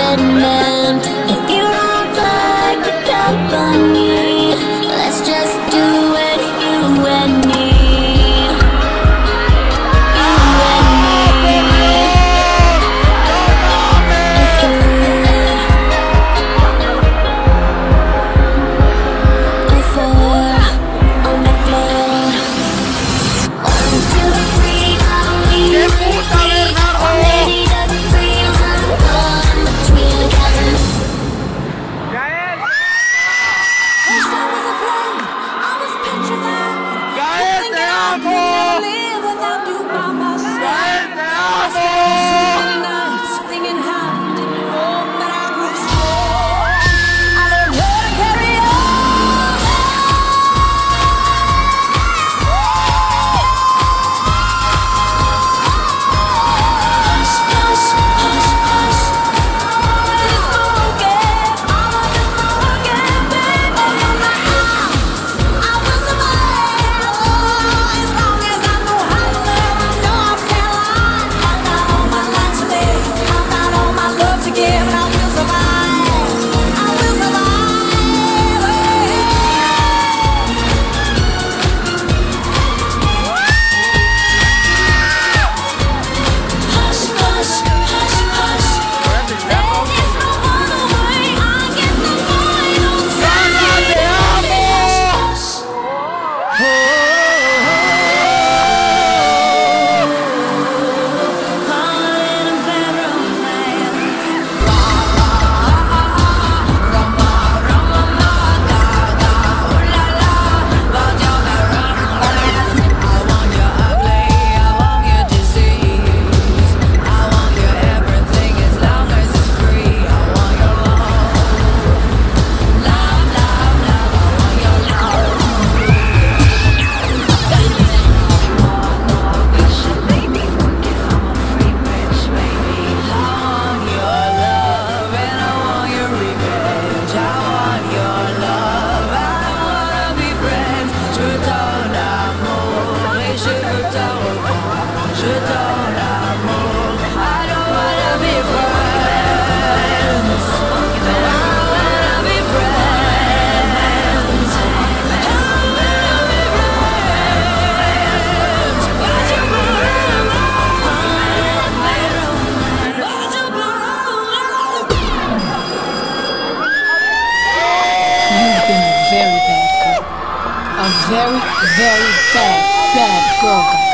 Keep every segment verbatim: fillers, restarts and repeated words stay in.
commitment. If you don't like the company, let's just do it, you and me. A very, very bad, bad girl, Gaga.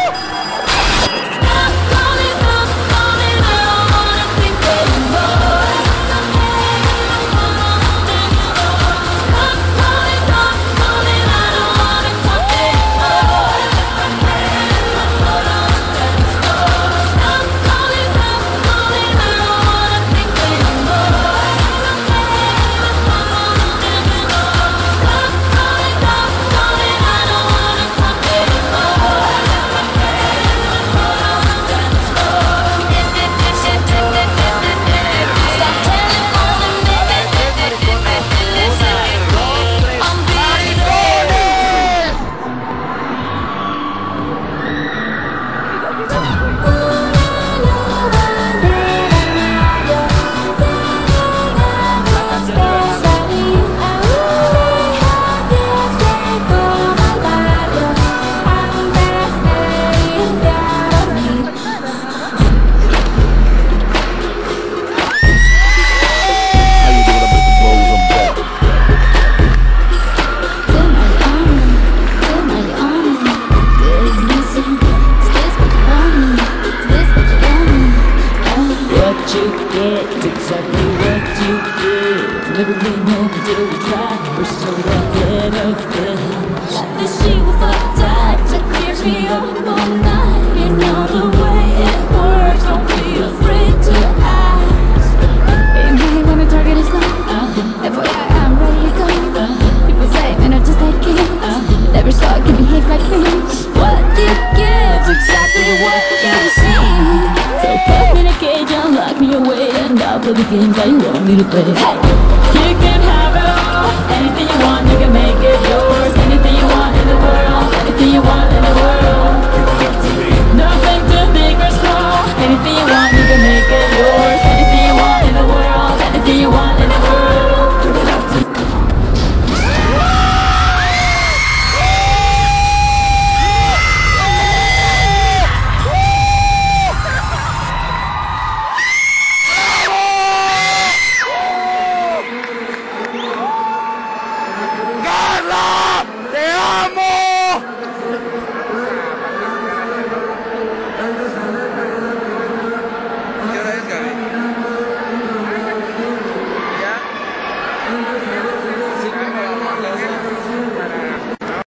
Never really know until we try. We're so ahead of them. Like the she will fuck tight that keeps me up all night. You know the way it works. Don't be afraid to ask. Aim high when the target is low. uh, F Y I, I'm ready to go. uh, People say men are just like kids. uh, Never saw it can behave like me. What you give's exactly what you see. So put me in a cage and lock me away, and I'll play the games that you want me to play. Hey! You can have it all, anything you want, you can make